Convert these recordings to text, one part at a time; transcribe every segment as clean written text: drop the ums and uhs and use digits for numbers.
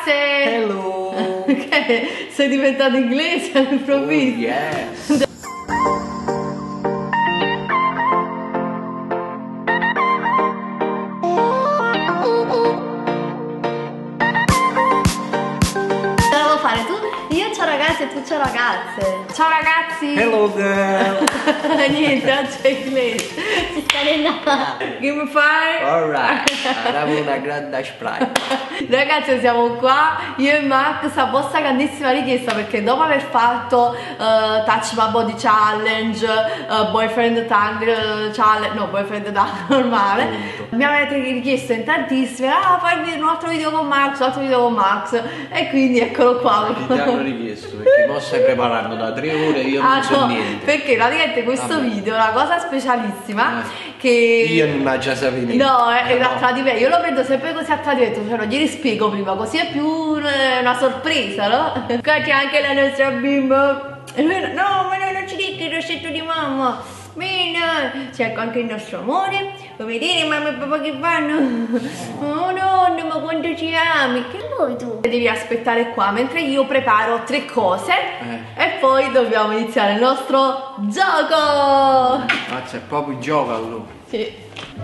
ragazze! Hello! Che sei diventato inglese all'improvviso? Oh, yes! Devo fare tu? Io ciao ragazzi e tu ciao ragazze. Ciao ragazzi! Hello girl! Niente, oggi è inglese. Si sta allenando. Give me five! Alright, abbiamo una grande sprite. Ragazzi, siamo qua, io e Max, a vostra grandissima richiesta, perché dopo aver fatto Touch My Body Challenge, Boyfriend Tag Challenge, no, Boyfriend Tag normale, mi avete richiesto in tantissime, fai un altro video con Max, un altro video con Max, e quindi eccolo qua. Ti hanno richiesto, perché mo stai preparando da 3 ore e io non so no, niente. perché praticamente questo video, una cosa specialissima, che... Io non la già sapevo. No, è a tradimento, io lo vedo sempre così a tradimento, cioè non glieli spiego prima, così è più una sorpresa, no? Qua c'è anche la nostra bimba. E lui, no, ma non ci dica il rossetto di mamma. Bene, c'è anche il nostro amore. Vuoi vedere mamma e papà che fanno? Oh nonno, ma quanto ci ami? Che vuoi tu? Devi aspettare qua mentre io preparo 3 cose e poi dobbiamo iniziare il nostro gioco. Mazza, è proprio il gioco allora. Sì.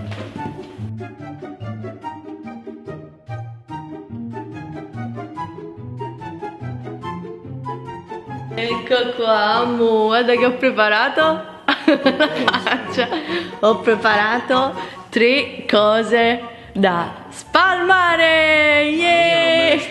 Ecco qua, amore, guarda che ho preparato. Ho preparato 3 cose da spalmare. Yeah!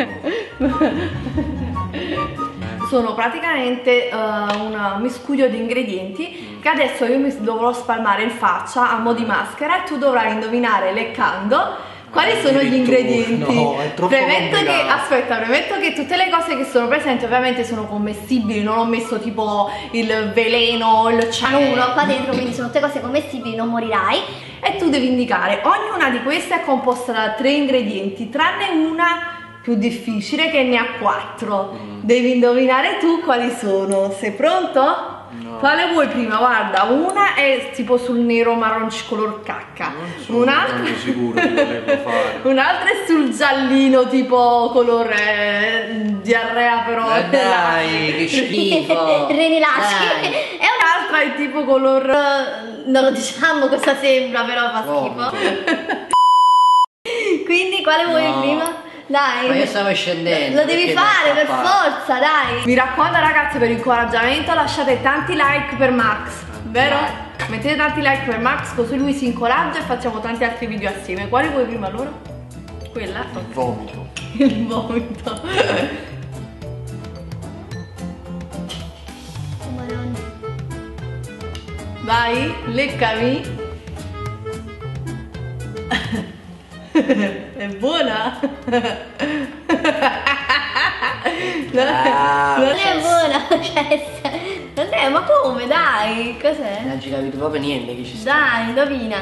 Sono praticamente un miscuglio di ingredienti che adesso io mi dovrò spalmare in faccia a mo' di maschera e tu dovrai indovinare leccando quali sono gli ingredienti. No, è troppo premetto che, complicato. aspetta, premetto che tutte le cose che sono presenti ovviamente sono commestibili, non ho messo tipo il veleno, il cianuro Qua dentro, quindi sono tutte cose commestibili, non morirai. e tu devi indicare, ognuna di queste è composta da 3 ingredienti, tranne una più difficile che ne ha 4. Devi indovinare tu quali sono. Sei pronto? No. Quale vuoi prima? Guarda, una è tipo sul nero marronci color cacca, Non sono un'altra tanto sicuro che lo devo fare. un'altra è sul giallino tipo color diarrea però Dai, che schifo! Reni lasci. Dai. e un'altra è tipo color Non lo diciamo cosa sembra, però fa Vomito. schifo. Quindi quale vuoi No. prima? Dai. Ma io stavo scendendo. Lo devi perché fare mi per fa forza, dai. Mi raccomando ragazzi, per incoraggiamento lasciate tanti like per Max, vero? Mettete tanti like per Max così lui si incoraggia e facciamo tanti altri video assieme. Quale vuoi prima allora? Quella? Vomito. Il vomito. Oh, Madonna. Vai, leccami. È buona? Ah, Non è buona, cioè, non è, ma come, dai, cos'è? non ci capito proprio niente che ci sta. Dai, indovina.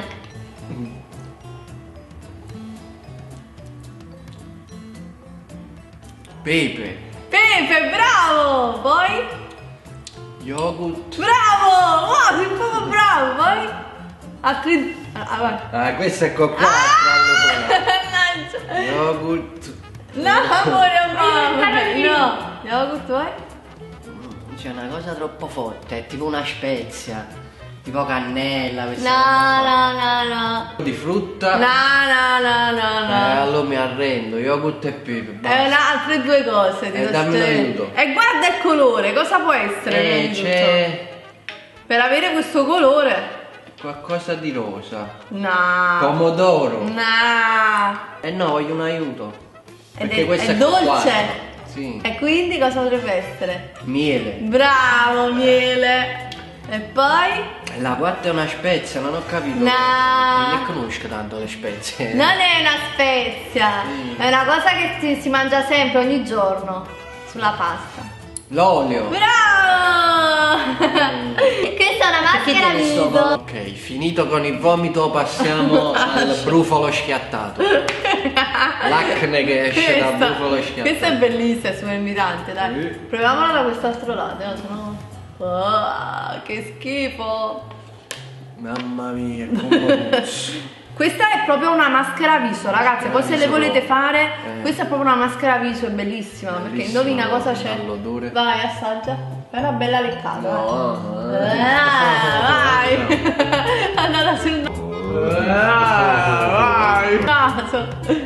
Pepe, Pepe, bravo! Poi? yogurt. Bravo! Wow, sei proprio bravo! Poi? Altri... vai. Ah, questo è coccola. Mannaggia! Yogurt. No, amore, amore! No! Yogurt, vai? C'è una cosa troppo forte, è tipo una spezia. Tipo cannella. questa No, cosa. no. Di frutta. No. Allora mi arrendo, yogurt e pepe. Basta. Altre 2 cose. ti do dammi un tutte- aiuto. E guarda il colore, cosa può essere? prima di C'è tutto? Per avere questo colore? qualcosa di rosa. No. Pomodoro. No. Eh no, voglio un aiuto. Ed Perché questo è è dolce. coccola. Sì. E quindi cosa potrebbe essere? Miele. Bravo, miele. E poi? La quarta è una spezia, non ho capito. No. Non ne conosco tanto le spezie. Non è una spezia, è una cosa che si mangia sempre, ogni giorno, sulla pasta. L'olio. Bravo! Questa è una maschera viso. Ok, finito con il vomito passiamo al brufolo schiattato. L'acne che esce dal brufolo schiattato. Questa è bellissima, è super invitante, dai. Sì. Proviamola da quest'altro lato, sennò... Oh, che schifo! Mamma mia, come Questa è proprio una maschera viso, ragazzi. Poi se le volete fare, questa è proprio una maschera viso, è bellissima. Perché indovina cosa c'è. Vai, assaggia. Fai una bella leccata. No. Vai. Andata sul naso.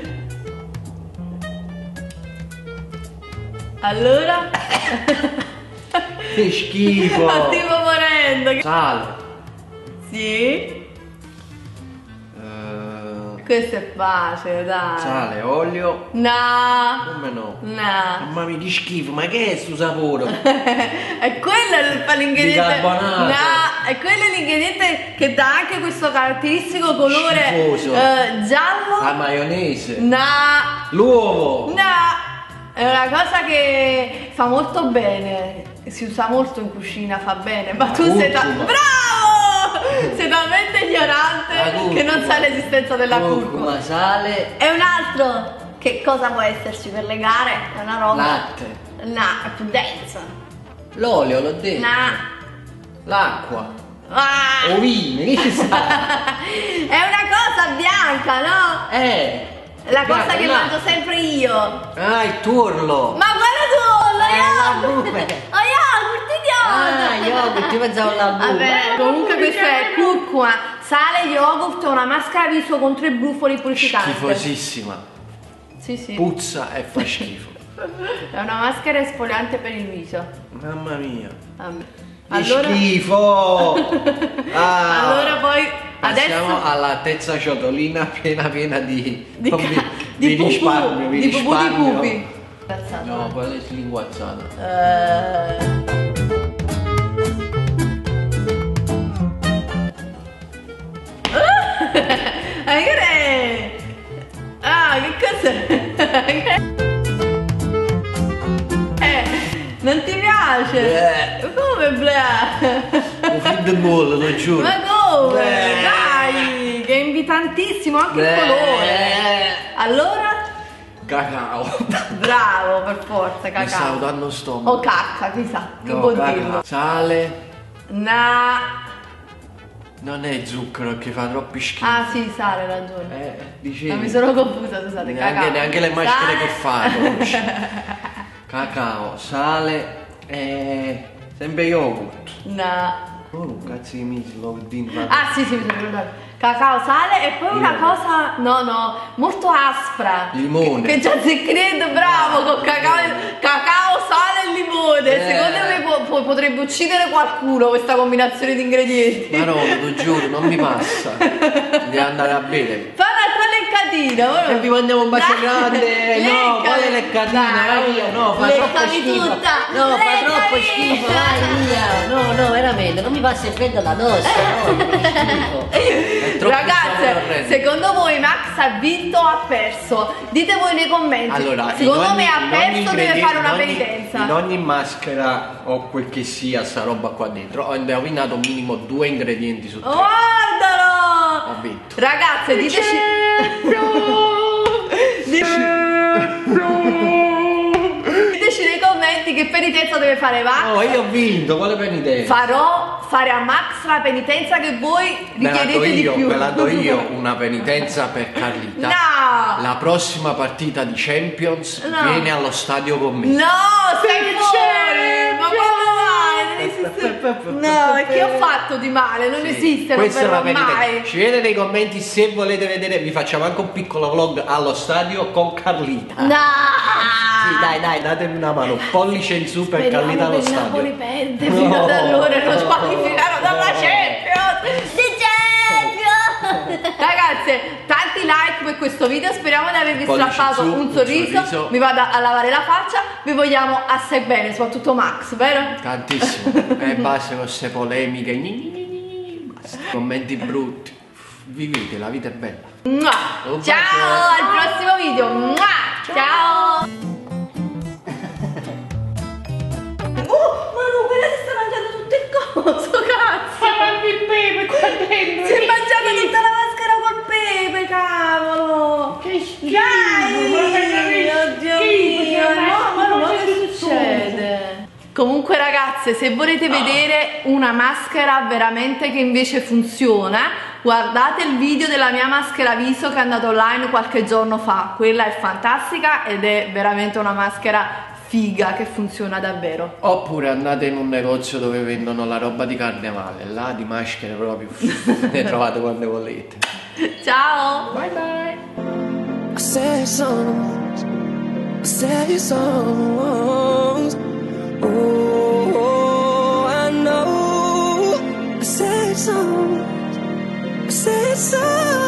Allora. Che schifo. Ma stiamo morendo. Sale. Sì. Questo è facile, dai. Sale, olio. No. Come no? No. Mamma mia, di schifo, ma che è sto sapore? È quello l'ingrediente. Bicarbonato. No, è quello l'ingrediente che dà anche questo caratteristico colore Schifoso. giallo. La maionese. No. L'uovo. No. È una cosa che fa molto bene. Si usa molto in cucina, fa bene. Ma tu sei bravo! Sei talmente ignorante che non sai l'esistenza della curcuma. Sale. E un altro, che cosa può esserci per le gare? È una roba. Latte. No, è più densa. L'olio, l'ho detto. No. L'acqua. Ah. Ovine, che ci sta? È una cosa bianca, no? La cosa Guarda, che là. mangio sempre io. Ah, il tuorlo. Ma guarda tu, lo la yogurt! bume. Lo yogurt, idiota! yogurt, io pensavo alla buca. Vabbè, comunque questa è curcuma, sale, yogurt, una maschera viso contro i brufoli purificanti. Schifosissima. Sì, sì. Puzza e fa schifo. È una maschera esfoliante per il viso. Mamma mia. Vabbè. Che Allora, schifo. allora poi passiamo adesso alla terza ciotolina piena di pupù, risparmio, di pupù di pupi. No, quella è slinguazzata. Che cos'è? Non ti piace? Come Un film del bollo, lo giuro. Ma come? Dai, che è invitantissimo anche il colore. Allora? Cacao. Bravo, per forza, Mi stavo cacao. dando stomaco. O cacca, chissà, che No, vuol cacao. dirlo. Sale. Na. Non è zucchero che fa troppi schifo. Ah sì, sale, ragione. Dicevi. Ma mi sono confusa, scusate, cacao. Neanche le maschere Sale. che fai. Cacao, sale e sempre yogurt. Na. Oh, cazzo di mislo, Ah sì, sì, mi sono ricordato. Cacao, sale e poi una cosa, no, molto aspra. Limone. Che già si crede, bravo, con cacao, sale e limone. Secondo me potrebbe uccidere qualcuno questa combinazione di ingredienti. Ma no, lo giuro, non mi passa. Devi andare a bere. Fa un'altra leccatina, E vi mandiamo un bacio grande. No, quale leccatina? Vai via, no, fa troppo Leccami schifo. tutta. No, fa Leccami troppo schifo, vai via. No, veramente, non mi passa il freddo addosso. No, che schifo. È troppo Ragazze, orrendo. secondo voi Max ha vinto o ha perso? Dite voi nei commenti. Allora, secondo me ha perso, deve fare una penitenza. In ogni maschera o quel che sia sta roba qua dentro ho indovinato minimo 2 ingredienti su 3. Guardalo! Ho vinto. Ragazze, diteci. Diteci nei commenti che penitenza deve fare Max. No, io ho vinto, quale penitenza? Farò fare a Max la penitenza che voi richiedete di più. Ve la do io una penitenza per Carlita. No! La prossima partita di Champions No. viene allo stadio con me. No, stai fuori! Ma quando mai? Non esiste. No, e che ho fatto di male? Non esiste, non Questa è verrò una penitenza. mai. Ci vedete nei commenti se volete vedere, vi facciamo anche un piccolo vlog allo stadio con Carlita. No! Sì, dai, datemi una mano. Pollice in su per Carlita allo Speriamo che il stadio. Napoli perde fino ad allora lo squalificano dalla Champions. Ragazze, tanti like per questo video, speriamo di avervi Pollice strappato su, un sorriso. Mi vado a lavare la faccia, vi vogliamo assai bene, soprattutto Max, vero? Tantissimo. E basta con queste polemiche. Basta. Commenti brutti. Vivete, la vita è bella. Mua. Un Ciao, bacio. al prossimo video. Mua. Ciao. Ma no, quella si sta mangiando tutto il coso, cazzo. il pepe qua dentro. Si è mangiata tutta la maschera col pepe, cavolo. Che schifo. Dai, oddio mio, no, ma che succede? Comunque ragazze, se volete vedere una maschera veramente che invece funziona, guardate il video della mia maschera viso che è andato online qualche giorno fa, quella è fantastica ed è veramente una maschera figa che funziona davvero. Oppure andate in un negozio dove vendono la roba di carnevale, là di maschere proprio ne trovate quante volete. Ciao! Bye bye! I said songs, I said songs. Oh, I know. I said songs, I said songs.